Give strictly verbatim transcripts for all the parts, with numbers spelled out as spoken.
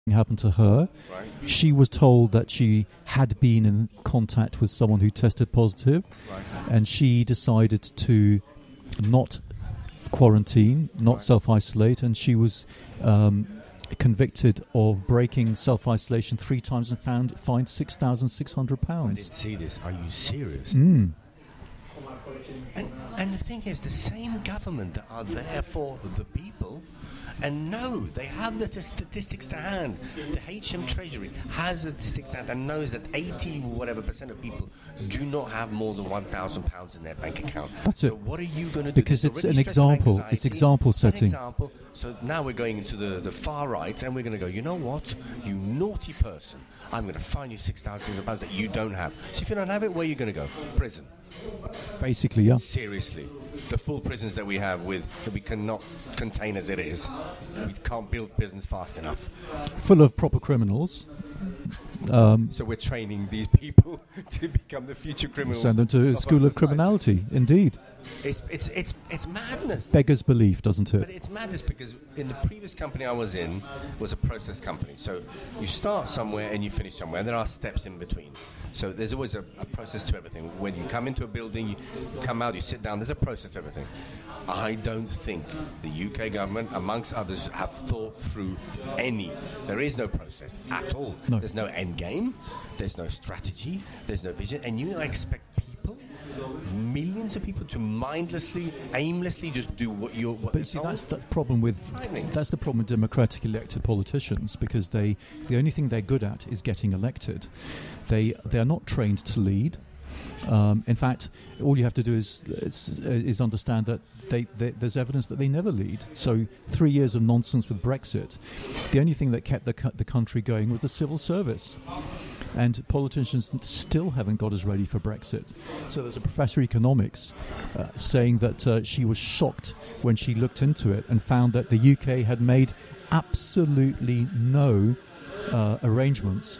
happened to her. Right. She was told that she had been in contact with someone who tested positive, Right. and she decided to not quarantine, not Right. self-isolate, and she was um, convicted of breaking self-isolation three times and found fined six thousand six hundred I pounds. didn't see this. Are you serious? Mm. And, and the thing is, the same government that are there for the people, and no, they have the t- statistics to hand. The H M Treasury has the statistics to hand and knows that eighty whatever percent of people do not have more than one thousand pounds in their bank account. That's so it. what are you going to do? Because There's it's already an stress and example. anxiety. It's example It's an setting. example. So now we're going into the, the far right, and we're going to go, you know what? You naughty person. I'm going to fine you six thousand pounds that you don't have. So if you don't have it, where are you going to go? Prison. Basically, yeah. Seriously, the full prisons that we have with that we cannot contain as it is. We can't build prisons fast enough. Full of proper criminals. Um, So we're training these people to become the future criminals. send them to a of our school of society. criminality, indeed. It's it's it's it's madness. Beggars belief, doesn't But it? it's madness because in the previous company I was in was a process company. So you start somewhere and you finish somewhere, and there are steps in between. So there's always a, a process to everything. When you come into a building, you come out, you sit down, there's a process to everything. I don't think the U K government, amongst others, have thought through any. There is no process at all. No. There's no end game, there's no strategy, there's no vision, and you expect people, millions of people, to mindlessly, aimlessly just do what you're what But they're you see, told. that's the problem with Frightening. that's the problem with democratic elected politicians, because they the only thing they're good at is getting elected. They they are not trained to lead. Um, in fact, all you have to do is is, is understand that they, they, there's evidence that they never lead. So three years of nonsense with Brexit. The only thing that kept the co- the country going was the civil service. And politicians still haven't got us ready for Brexit. So there's a professor of economics uh, saying that uh, she was shocked when she looked into it and found that the U K had made absolutely no uh, arrangements,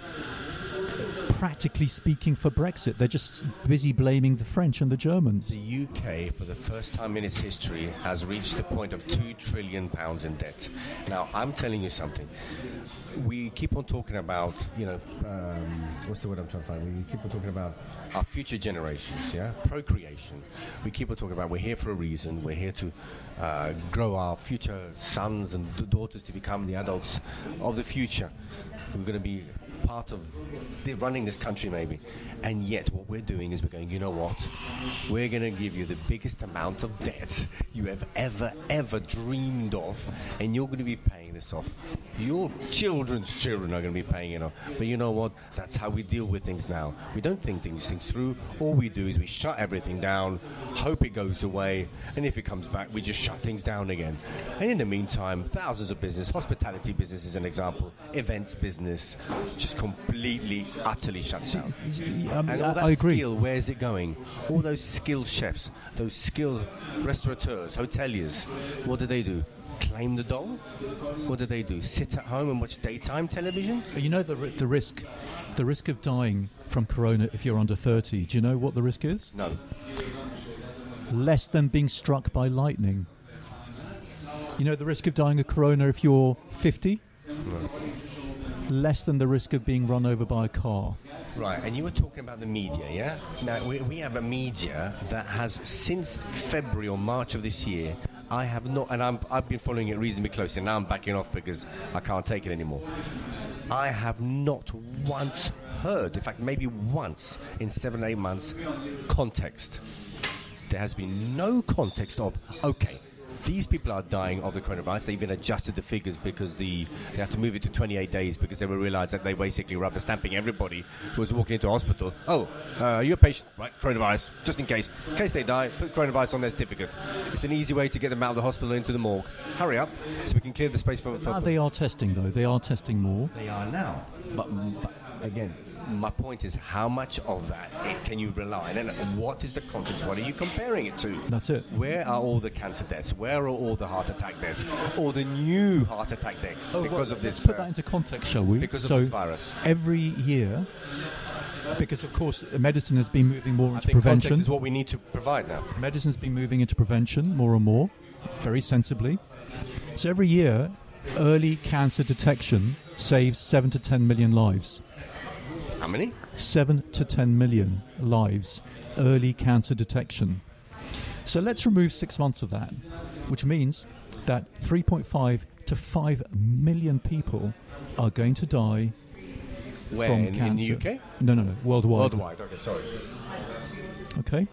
practically speaking, for Brexit. They're just busy blaming the French and the Germans. The U K, for the first time in its history, has reached the point of two trillion pounds in debt. Now, I'm telling you something. We keep on talking about, you know, um, what's the word I'm trying to find? We keep on talking about our future generations, yeah, procreation. We keep on talking about we're here for a reason. We're here to uh, grow our future sons and d- daughters to become the adults of the future. We're going to be part of the running this country, maybe. And yet what we're doing is we're going, you know what? We're going to give you the biggest amount of debt you have ever, ever dreamed of, and you're going to be paying this off. Your children's children are going to be paying it off. But you know what? That's how we deal with things now. We don't think things, things through. All we do is we shut everything down, hope it goes away, and if it comes back, we just shut things down again. And in the meantime, thousands of business, hospitality business is an example, events business, just completely, utterly shut down. Um, And all that I agree. skill, where is it going? All those skilled chefs, those skilled restaurateurs, hoteliers, what do they do? Claim the dole? What do they do? Sit at home and watch daytime television? You know the ri- the risk, the risk of dying from corona if you're under thirty. Do you know what the risk is? No. Less than being struck by lightning. You know the risk of dying of corona if you're fifty? No. Less than the risk of being run over by a car. Right, and you were talking about the media, yeah? Now, we, we have a media that has, since February or March of this year, I have not, and I'm, I've been following it reasonably closely, and now I'm backing off because I can't take it anymore. I have not once heard, in fact, maybe once in seven, eight months, context. There has been no context of, okay, these people are dying of the coronavirus. They even adjusted the figures because the they have to move it to twenty-eight days because they realised that they basically rubber stamping everybody who was walking into hospital. Oh, uh, you're a patient, right? Coronavirus, just in case. In case they die, put coronavirus on their certificate. It's an easy way to get them out of the hospital into the morgue. Hurry up, so we can clear the space for. for Now they are testing though. They are testing more. They are now, but, but again. My point is, how much of that it, can you rely on? And what is the context? What are you comparing it to? That's it. Where are all the cancer deaths? Where are all the heart attack deaths? Or the new heart attack deaths Oh, because well, of this? Let's put uh, that into context, shall we? because so of this virus. every year, because of course medicine has been moving more I into think prevention. context is what we need to provide now. Medicine's been moving into prevention more and more, very sensibly. So every year, early cancer detection saves seven to ten million lives. How many? Seven to ten million lives. Early cancer detection. So let's remove six months of that, which means that three point five to five million people are going to die Where, from in, cancer. in the U K? No, no, no, worldwide. Worldwide, okay, sorry. Okay?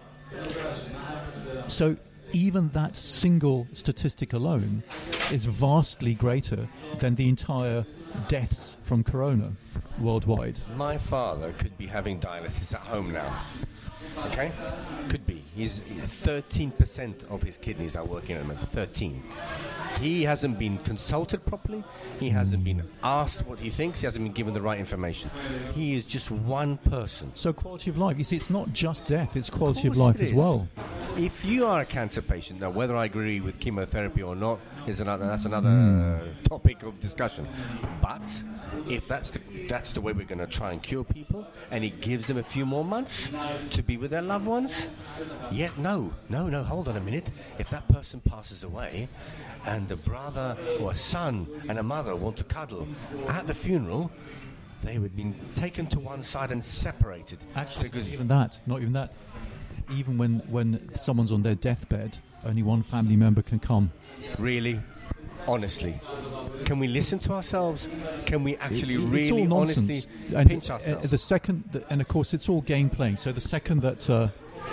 So even that single statistic alone is vastly greater than the entire deaths from corona worldwide. My father could be having dialysis at home now. Okay? Could be. He's thirteen percent of his kidneys are working at the moment. thirteen. He hasn't been consulted properly. He hasn't been asked what he thinks. He hasn't been given the right information. He is just one person. So quality of life. You see, it's not just death, it's quality of, course life it as is. well. If you are a cancer patient, now whether I agree with chemotherapy or not is another that's another uh, topic of discussion. But if that's the that's the way we're going to try and cure people, and it gives them a few more months to be with their loved ones, yet no, no, no. Hold on a minute. If that person passes away, and a brother or a son and a mother want to cuddle at the funeral, they would be taken to one side and separated. Actually, because even that, not even that. Even when, when someone's on their deathbed, only one family member can come. really, honestly, can we listen to ourselves? Can we actually It- it's really all nonsense. honestly And, pinch uh, ourselves? the second, that, and of course, it's all game playing. So the second that, uh,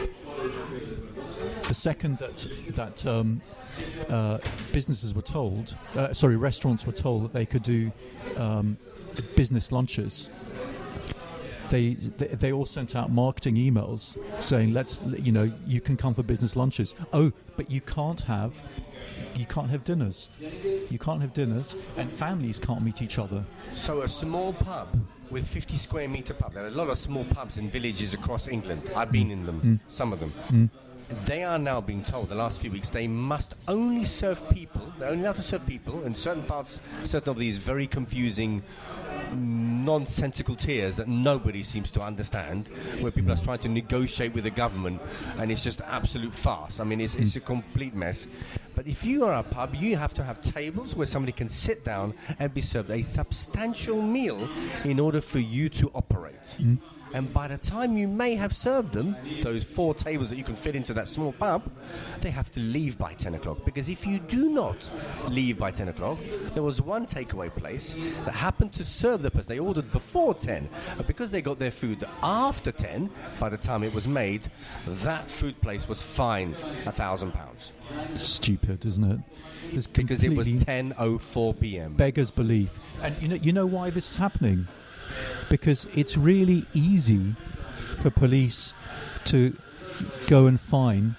the second that that um, uh, businesses were told, uh, sorry, restaurants were told that they could do um, business lunches. They, they they all sent out marketing emails saying, "Let's, you know, you can come for business lunches." Oh, but you can't have, you can't have dinners. You can't have dinners, and families can't meet each other. So a small pub with fifty square meter pub. There are a lot of small pubs in villages across England. I've been in them, some of them. Mm. They are now being told the last few weeks they must only serve people. They're only allowed to serve people in certain parts, certain of these very confusing, nonsensical tiers that nobody seems to understand, where people are trying to negotiate with the government, and it's just absolute farce. I mean, it's, it's a complete mess. But if you are a pub, you have to have tables where somebody can sit down and be served a substantial meal in order for you to operate. Mm. And by the time you may have served them, those four tables that you can fit into that small pub, they have to leave by ten o'clock. Because if you do not leave by ten o'clock, there was one takeaway place that happened to serve the person. They ordered before ten. But because they got their food after ten, by the time it was made, that food place was fined a thousand pounds. Stupid, isn't it? It's Because it was completely ten oh four p.m. beggars belief. And you know, you know why this is happening? Because it's really easy for police to go and fine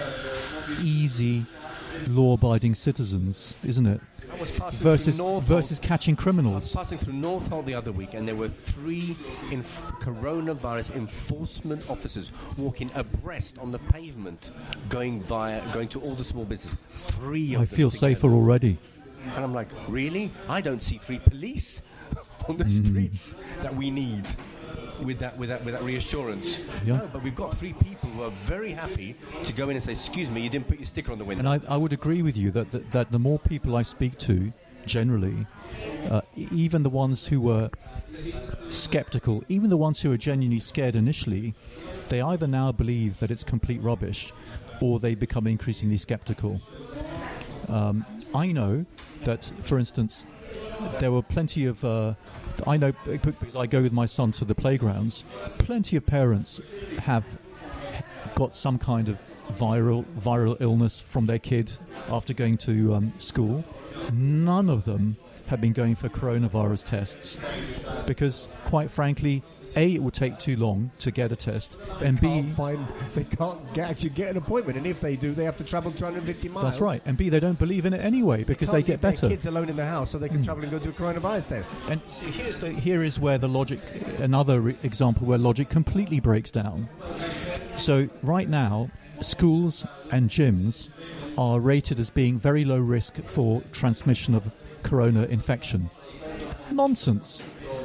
easy, law-abiding citizens, isn't it? I was passing Versus through Northolt. versus catching I was criminals. passing through Northolt the other week, and there were three inf- coronavirus enforcement officers walking abreast on the pavement, going via, going to all the small businesses. Three of I them feel together. safer already. And I'm like, really? I don't see three police on the Mm. streets that we need with that, with that, with that reassurance. Yeah. No, but we've got three people who are very happy to go in and say, "Excuse me, you didn't put your sticker on the window." And I, I would agree with you that, that that the more people I speak to, generally, uh, e- even the ones who were skeptical, even the ones who were genuinely scared initially, they either now believe that it's complete rubbish, or they become increasingly skeptical. Um, I know that, for instance, there were plenty of. Uh, I know because I go with my son to the playgrounds. Plenty of parents have got some kind of viral viral illness from their kid after going to um, school. None of them have been going for coronavirus tests because, quite frankly, A, it would take too long to get a test, and B, can't find, they can't get, actually get an appointment, and if they do, they have to travel two hundred fifty miles. that's right, and B, they don't believe in it anyway because they, Can't get leave their better. kids alone in the house so they can travel and go do a coronavirus test. And see, here's the, here is where the logic, another re- example where logic completely breaks down. So right now, schools and gyms are rated as being very low risk for transmission of corona infection. Nonsense.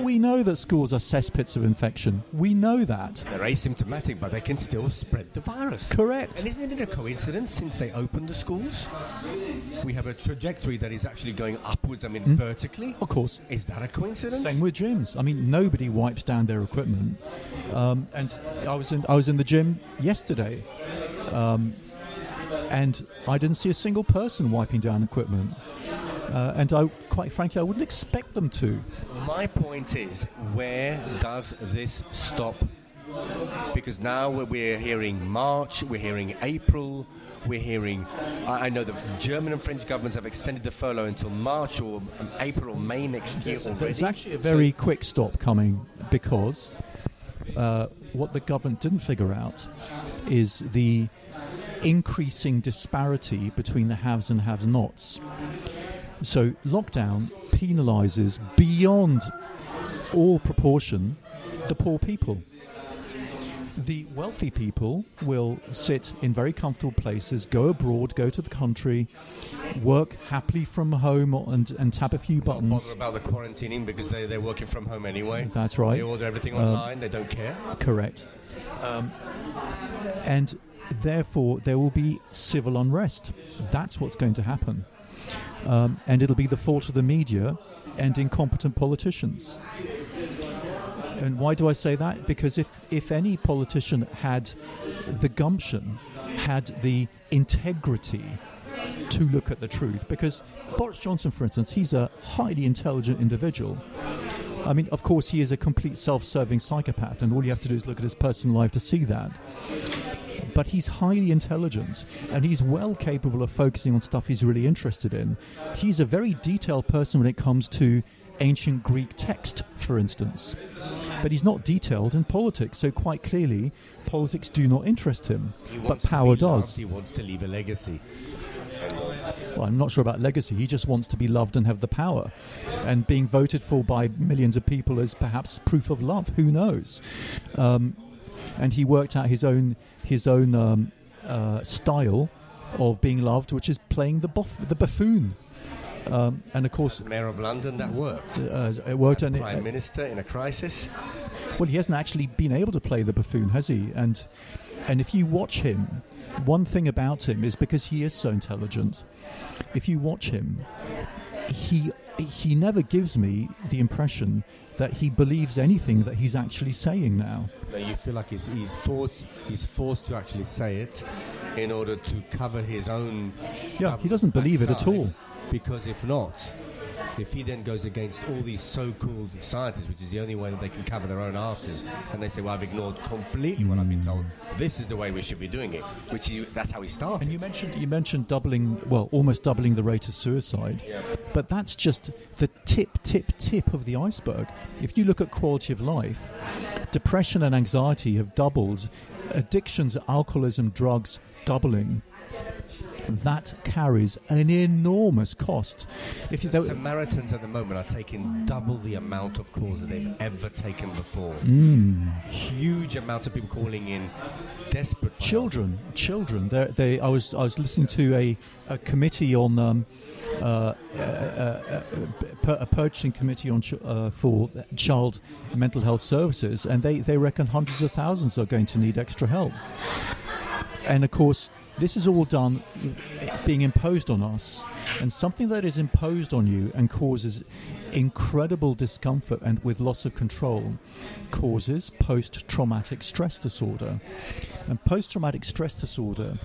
We know that schools are cesspits of infection. We know that. They're asymptomatic, but they can still spread the virus. Correct. And isn't it a coincidence since they opened the schools? We have a trajectory that is actually going upwards, I mean, mm. vertically. Of course. Is that a coincidence? Same with gyms. I mean, nobody wipes down their equipment. Um, and I was in I was in the gym yesterday, um, and I didn't see a single person wiping down equipment. Uh, and I, quite frankly, I wouldn't expect them to. My point is, where does this stop? Because now we're hearing March, we're hearing April, we're hearing... I know the German and French governments have extended the furlough until March or um, April or May next year already. There's actually a very so quick stop coming because uh, what the government didn't figure out is the increasing disparity between the haves and have-nots. So lockdown penalises beyond all proportion the poor people. The wealthy people will sit in very comfortable places, go abroad, go to the country, work happily from home and, and tap a few buttons. Not bother about the quarantining because they, they're working from home anyway. That's right. They order everything online. Uh, they don't care. Correct. Um, and therefore, there will be civil unrest. That's what's going to happen. Um, and it'll be the fault of the media and incompetent politicians. And why do I say that? Because if, if any politician had the gumption, had the integrity to look at the truth, because Boris Johnson, for instance, he's a highly intelligent individual. I mean, of course, he is a complete self-serving psychopath, and all you have to do is look at his personal life to see that. But he's highly intelligent, and he's well capable of focusing on stuff he's really interested in. He's a very detailed person when it comes to ancient Greek text, for instance. But he's not detailed in politics, so quite clearly, politics do not interest him. But power does. Loved, he wants to leave a legacy. Well, I'm not sure about legacy. He just wants to be loved and have the power. And being voted for by millions of people is perhaps proof of love. Who knows? Um, and he worked out his own his own um, uh, style of being loved, which is playing the buff- the buffoon. Um, and of course, as Mayor of London, that worked. Uh, it worked. As and Prime it, Minister in a crisis. Well, he hasn't actually been able to play the buffoon, has he? And and if you watch him, one thing about him is because he is so intelligent. If you watch him, he he never gives me the impression that he believes anything that he's actually saying now. No, you feel like he's, he's forced he's forced to actually say it in order to cover his own... Yeah, he doesn't believe it at all. Because if not, if he then goes against all these so-called scientists, which is the only way that they can cover their own asses, and they say, well, I've ignored completely mm. what I've been told. This is the way we should be doing it, which is, that's how he started. And you mentioned you mentioned doubling, well, almost doubling the rate of suicide. Yeah. But that's just the tip, tip, tip of the iceberg. If you look at quality of life, depression and anxiety have doubled. Addictions, alcoholism, drugs, doubling. That carries an enormous cost. If the th- Samaritans at the moment are taking double the amount of calls that they've ever taken before. Mm. Huge amounts of people calling in, desperate. Children, children. They're, they. I was I was listening to a, a committee on um, uh, a, a, a, a purchasing committee on ch- uh, for child mental health services, and they, they reckon hundreds of thousands are going to need extra help. And of course, this is all done being imposed on us, and something that is imposed on you and causes incredible discomfort and with loss of control causes post-traumatic stress disorder. And post-traumatic stress disorder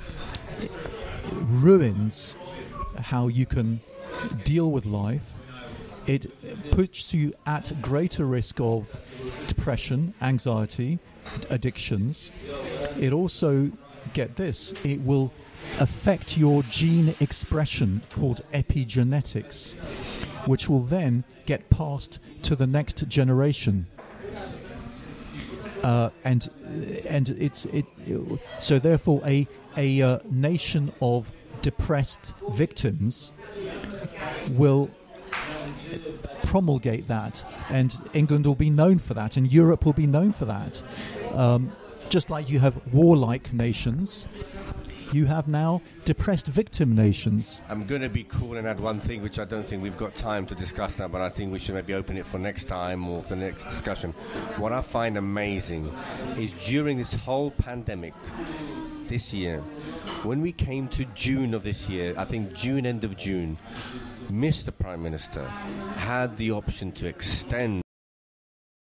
ruins how you can deal with life. It puts you at greater risk of depression, anxiety, addictions. It also, get this, it will affect your gene expression called epigenetics, which will then get passed to the next generation. Uh, and and it's it, it so therefore a a uh, nation of depressed victims will promulgate that, and England will be known for that, and Europe will be known for that. Um, just like you have warlike nations you have now depressed victim nations. I'm going to be cool and add one thing, which I don't think we've got time to discuss now, but I think we should maybe open it for next time or for the next discussion. What I find amazing is during this whole pandemic this year, when we came to June of this year, I think June, end of June, Mister Prime Minister had the option to extend